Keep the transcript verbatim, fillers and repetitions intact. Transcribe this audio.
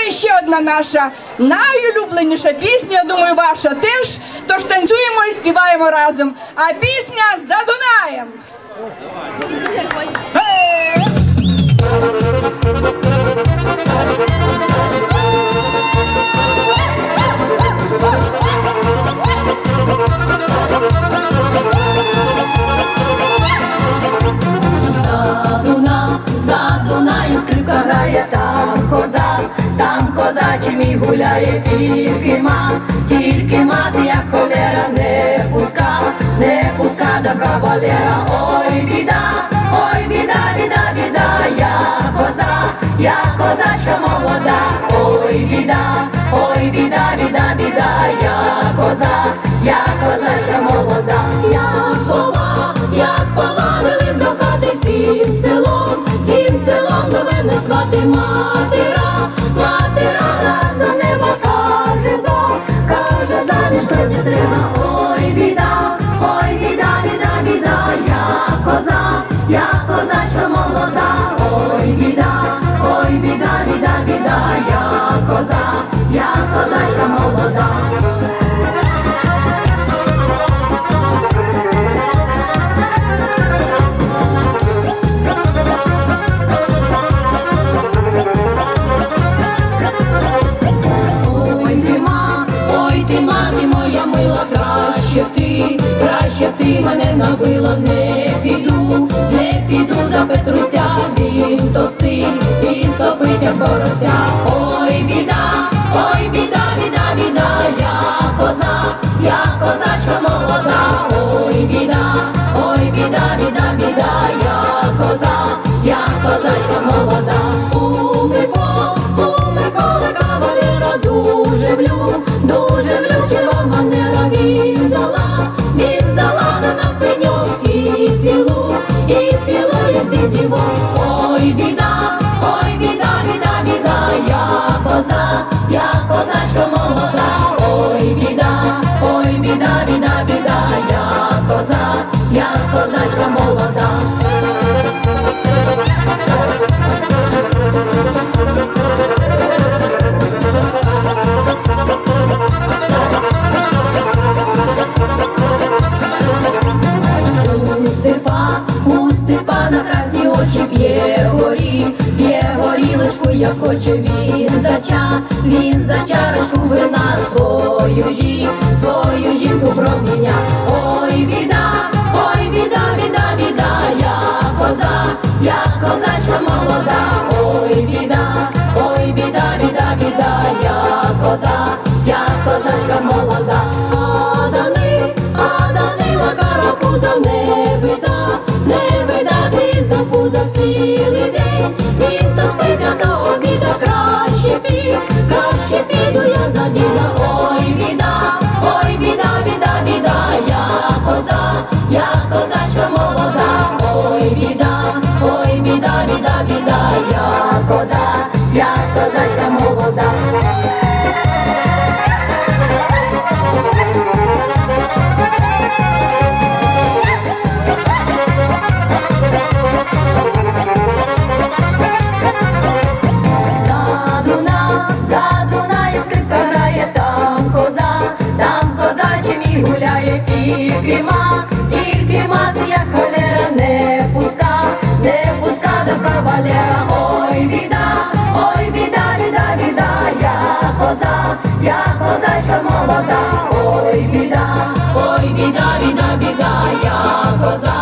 і ще одна наша найулюбленіша пісня, я думаю, ваша теж. Тож танцюємо і співаємо разом. А пісня «За Дунаєм». Там козачий мій гуляє, тільки ма, тільки мати, як холера, не пуска, не пуска до кавалера. Ой, біда, ой, біда, біда, біда, я коза, я козачка молода. Ой, біда, ой, біда, біда, біда, я коза, я козачка молода. Як пова, як повалились до хати всім селом, всім селом до мене звати матера. Матера аж до неба каже за, каже заміж то не треба. Ой, біда, ой, біда, біда, біда, я коза, я козачка молода. Ой, біда, ой, біда, біда, біда, я коза, я козачка молода. Краще б ти мене набила, не піду, не піду за Петруся, він товстий і сопить як порося. Ой, біда, ой, біда, біда, біда, я коза, я козачка молода. Ой, біда, ой, біда, біда, біда, я коза, я козачка молода. У Миколи, у Миколи кавалера дуже влю, дуже влючива манера, він зала, він залазить на пеньок і цілу, і цілує всі дівок. Ой, біда, ой, біда, біда, біда, я коза, я козачка молода. Ой, біда, ой, біда, біда, біда, я коза, я козачка молода. На красні очі п'є горі, п'є горілочку, як хоче він зача, він за чарочку вина свою жі, свою жінку проміня. Ой, біда, ой, біда, біда, біда, я коза, я козачка молода. Ой, біда, ой, біда, біда, біда, я коза, я козачка молода. А Дани, а Данила карапуза не вида, не видати за пузо цілий день. Він то спить, а до обіда краще пі, краще піду я за діда. Ой, біда, ой, біда, біда, біда, я коза, я козачка молода. Ой, біда, ой, біда, біда, біда, я коза, я козачка молода. Тільки ма, тільки мати, як холера, не пуска, не пуска до кавалера. Ой, біда, ой, біда, біда, біда, я коза, я козачка молода. Ой, біда, ой, біда, біда, біда, я коза.